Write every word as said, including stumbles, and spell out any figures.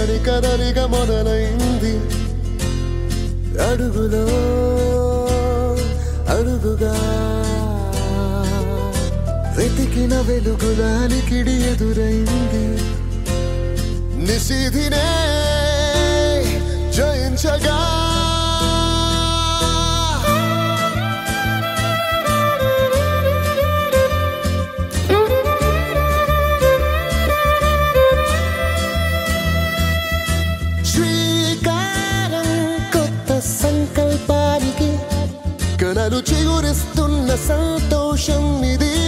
కదని కదలిక మొదలైంది అడుగులో అడుగుగా వెతికిన వెలుగులాలికిడి ఎదురైంది నిశీధినే జయించగా శ్రీకారం కొత్త సంకల్పానికి కలలు చిగురిస్తున్న సంతోషం ఇది